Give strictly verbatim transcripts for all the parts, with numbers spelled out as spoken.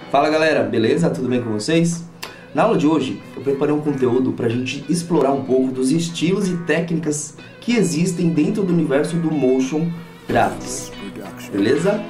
Fala galera, beleza? Tudo bem com vocês? Na aula de hoje eu preparei um conteúdo para a gente explorar um pouco dos estilos e técnicas que existem dentro do universo do Motion Graphics, beleza?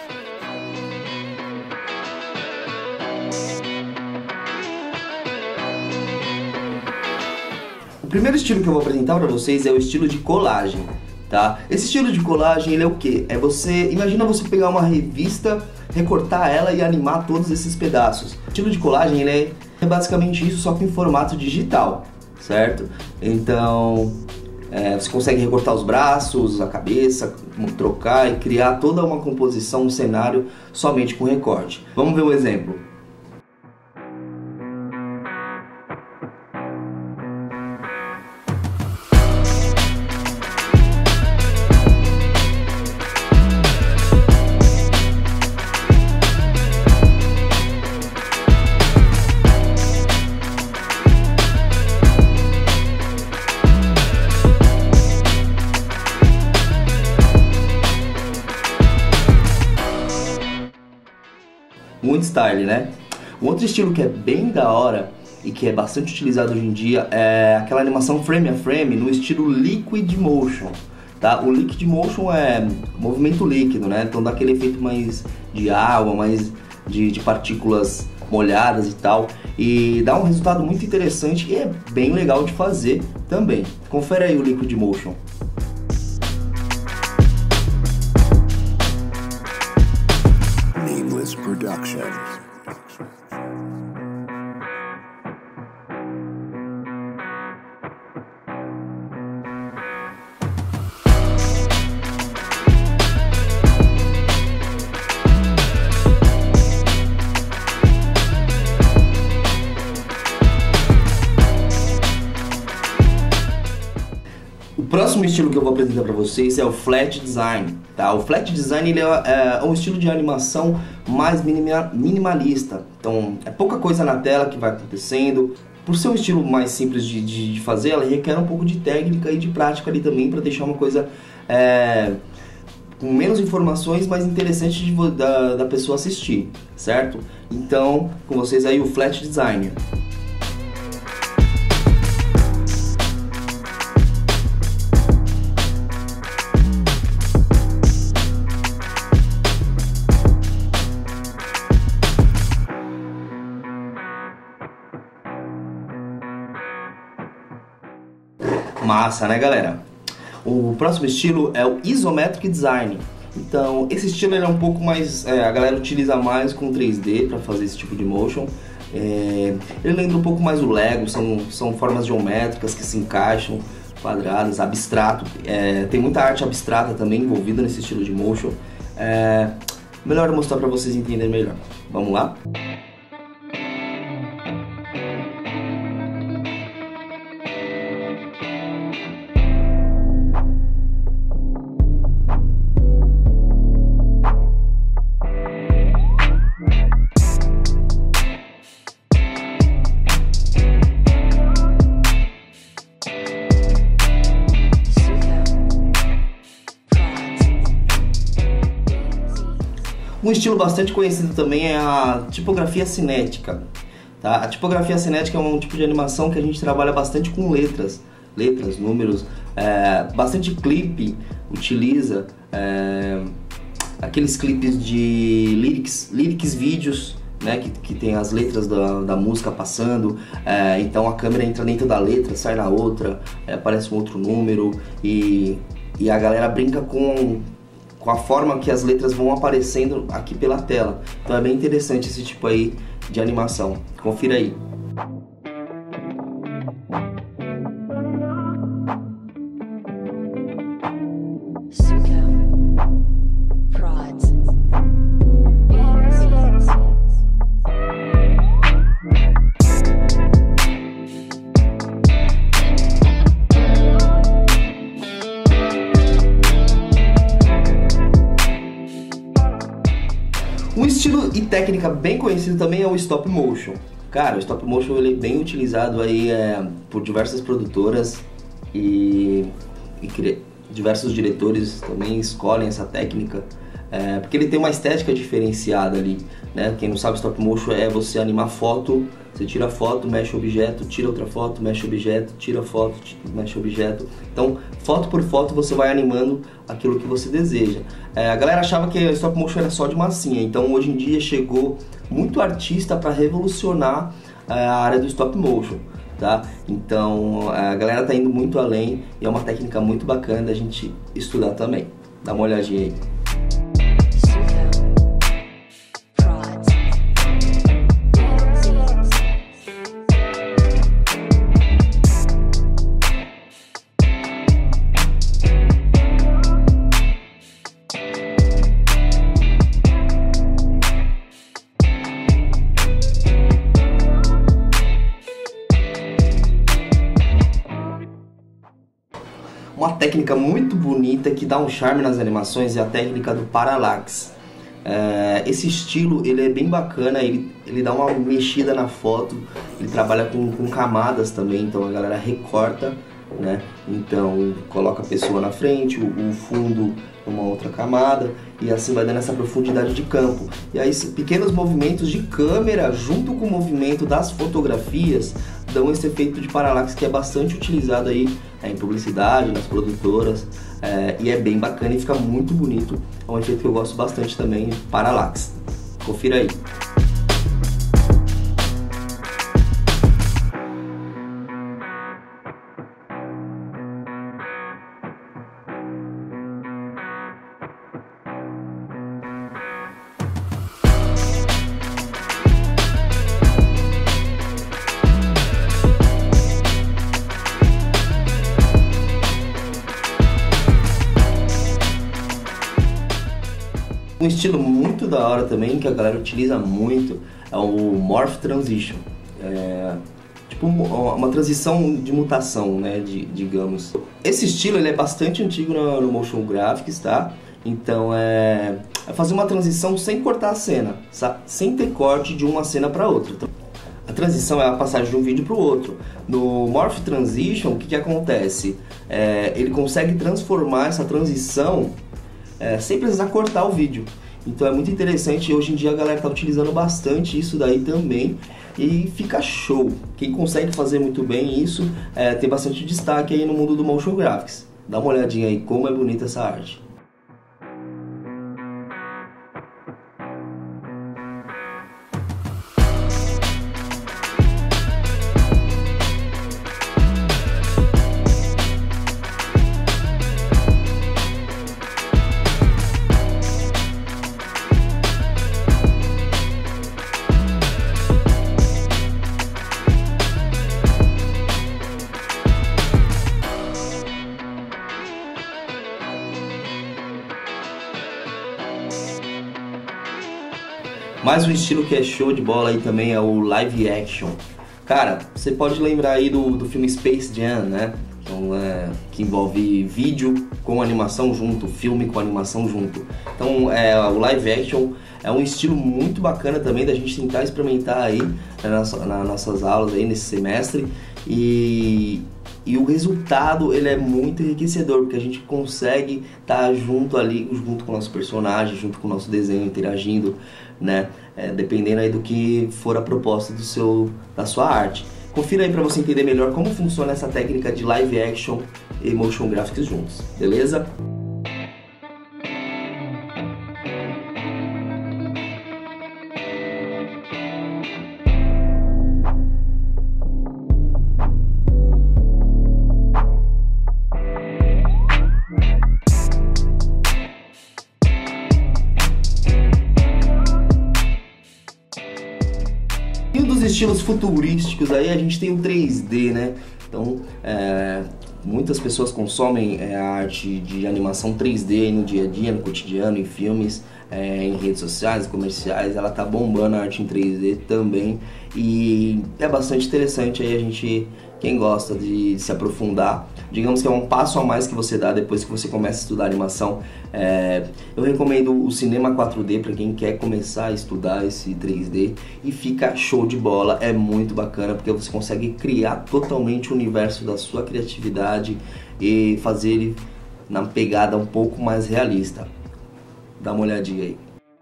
O primeiro estilo que eu vou apresentar para vocês é o estilo de colagem, tá? Esse estilo de colagem, ele é o quê? É você, imagina você pegar uma revista, recortar ela e animar todos esses pedaços. O estilo de colagem, ele é, é basicamente isso, só que em formato digital, certo? Então, é, você consegue recortar os braços, a cabeça, trocar e criar toda uma composição, um cenário somente com recorte. Vamos ver um exemplo. Muito style, né? Um outro estilo que é bem da hora e que é bastante utilizado hoje em dia é aquela animação frame a frame no estilo Liquid Motion, tá? O Liquid Motion é movimento líquido, né? Então dá aquele efeito mais de água, mais de, de partículas molhadas e tal, e dá um resultado muito interessante e é bem legal de fazer também. Confere aí o Liquid Motion. Production. O próximo estilo que eu vou apresentar para vocês é o Flat Design, tá? O Flat Design, ele é, é um estilo de animação mais minima, minimalista, então é pouca coisa na tela que vai acontecendo. Por ser um estilo mais simples de, de, de fazer, ela requer um pouco de técnica e de prática ali também para deixar uma coisa é, com menos informações, mas interessante de, da, da pessoa assistir, certo? Então, com vocês aí o Flat Design. Massa, né, galera? O próximo estilo é o Isometric Design. Então, esse estilo ele é um pouco mais... É, a galera utiliza mais com três D para fazer esse tipo de motion. É, ele lembra um pouco mais o Lego, são, são formas geométricas que se encaixam, quadradas, abstrato. É, tem muita arte abstrata também envolvida nesse estilo de motion. É, melhor mostrar para vocês entenderem melhor. Vamos lá? Um estilo bastante conhecido também é a tipografia cinética, tá? A tipografia cinética é um tipo de animação que a gente trabalha bastante com letras, letras, números, é, bastante clipe utiliza, é, aqueles clipes de lyrics, lyrics vídeos, né, que, que tem as letras da, da música passando, é, então a câmera entra dentro da letra, sai na outra, é, aparece um outro número e, e a galera brinca com com a forma que as letras vão aparecendo aqui pela tela. Então é bem interessante esse tipo aí de animação. Confira aí. Um estilo e técnica bem conhecido também é o Stop Motion. Cara, o Stop Motion ele é bem utilizado aí é, por diversas produtoras e, e diversos diretores também escolhem essa técnica. é, porque ele tem uma estética diferenciada ali, né? Quem não sabe, stop motion é você animar foto, você tira a foto, mexe o objeto, tira outra foto, mexe o objeto, tira a foto, mexe o objeto. Então, foto por foto você vai animando aquilo que você deseja. É, a galera achava que stop motion era só de massinha, então hoje em dia chegou muito artista para revolucionar é, a área do stop motion. Tá? Então a galera tá indo muito além e é uma técnica muito bacana da gente estudar também. Dá uma olhadinha aí. Uma técnica muito bonita que dá um charme nas animações é a técnica do parallax. É, esse estilo ele é bem bacana, ele, ele dá uma mexida na foto, ele trabalha com, com camadas também, então a galera recorta, né? Então coloca a pessoa na frente, o, o fundo numa outra camada e assim vai dando essa profundidade de campo. E aí pequenos movimentos de câmera junto com o movimento das fotografias dão esse efeito de parallax que é bastante utilizado aí é, em publicidade, nas produtoras, é, e é bem bacana e fica muito bonito. É um efeito que eu gosto bastante também, parallax. Confira aí. Um estilo muito da hora também, que a galera utiliza muito, é o Morph Transition. É, tipo uma transição de mutação, né, de, digamos. Esse estilo ele é bastante antigo no, no Motion Graphics, tá? Então é, é fazer uma transição sem cortar a cena, sabe? Sem ter corte de uma cena para outra. A transição é a passagem de um vídeo para o outro. No Morph Transition, o que, que acontece? É, ele consegue transformar essa transição É, sem precisar cortar o vídeo. Então é muito interessante, hoje em dia a galera está utilizando bastante isso daí também e fica show. Quem consegue fazer muito bem isso é, tem bastante destaque aí no mundo do Motion Graphics. Dá uma olhadinha aí como é bonita essa arte. Mais um estilo que é show de bola aí também é o live action. Cara, você pode lembrar aí do, do filme Space Jam, né? Então, é, que envolve vídeo com animação junto, filme com animação junto. Então é, o live action é um estilo muito bacana também da gente tentar experimentar aí nas, nas nossas aulas aí nesse semestre. E, e o resultado ele é muito enriquecedor, porque a gente consegue estar junto ali, junto com o nosso personagem, junto com o nosso desenho, interagindo, né? É, dependendo aí do que for a proposta do seu, da sua arte. Confira aí para você entender melhor como funciona essa técnica de live action e motion graphics juntos, beleza? E um dos estilos futurísticos aí a gente tem o três D, né? Então, é, muitas pessoas consomem é, a arte de animação três D no dia a dia, no cotidiano, em filmes, é, em redes sociais, comerciais. Ela tá bombando a arte em três D também e é bastante interessante aí a gente, quem gosta de se aprofundar, digamos que é um passo a mais que você dá depois que você começa a estudar animação. É, eu recomendo o cinema quatro D para quem quer começar a estudar esse três D e fica show de bola, é muito bacana porque você consegue criar totalmente o universo da sua criatividade e fazer ele na pegada um pouco mais realista. Dá uma olhadinha aí.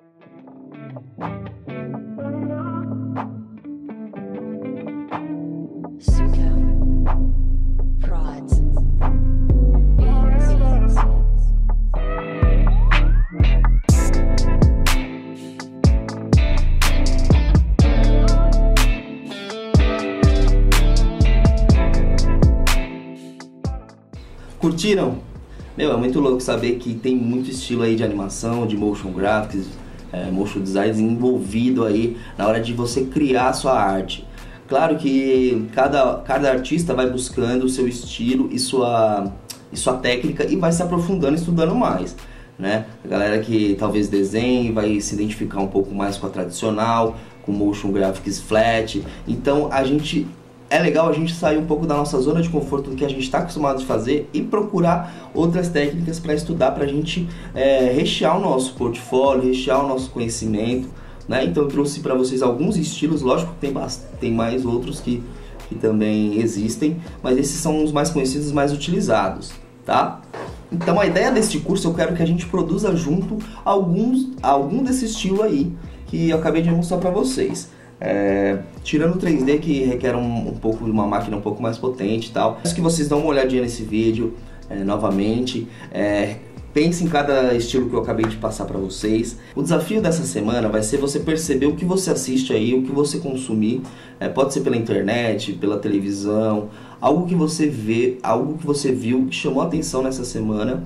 Curtiram? Meu, é muito louco saber que tem muito estilo aí de animação, de motion graphics, é, motion design envolvido aí na hora de você criar a sua arte. Claro que cada, cada artista vai buscando o seu estilo e sua, e sua técnica e vai se aprofundando, estudando mais, né? A galera que talvez desenhe vai se identificar um pouco mais com a tradicional, com motion graphics flat. Então a gente... É legal a gente sair um pouco da nossa zona de conforto do que a gente está acostumado a fazer e procurar outras técnicas para estudar, para a gente é, rechear o nosso portfólio, rechear o nosso conhecimento, né? Então eu trouxe para vocês alguns estilos, lógico que tem, tem mais outros que, que também existem, mas esses são os mais conhecidos e mais utilizados, tá? Então a ideia deste curso, eu quero que a gente produza junto alguns, algum desse estilo aí que eu acabei de mostrar para vocês. É, tirando o três D, que requer um, um pouco de uma máquina um pouco mais potente e tal. Peço que vocês dão uma olhadinha nesse vídeo é, novamente. É, pense em cada estilo que eu acabei de passar para vocês. O desafio dessa semana vai ser você perceber o que você assiste aí, o que você consumir. É, pode ser pela internet, pela televisão, algo que você vê, algo que você viu que chamou a atenção nessa semana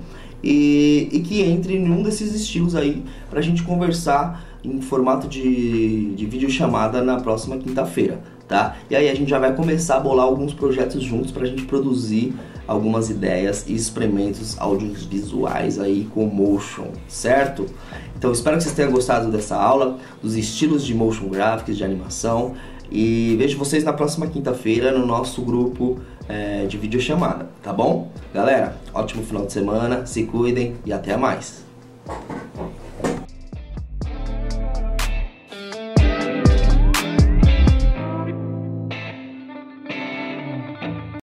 e, e que entre em um desses estilos aí pra gente conversar em formato de, de videochamada na próxima quinta-feira, tá? E aí a gente já vai começar a bolar alguns projetos juntos pra gente produzir algumas ideias e experimentos audiovisuais aí com motion, certo? Então espero que vocês tenham gostado dessa aula, dos estilos de motion graphics, de animação, e vejo vocês na próxima quinta-feira no nosso grupo é, de videochamada, tá bom? Galera, ótimo final de semana, se cuidem e até mais!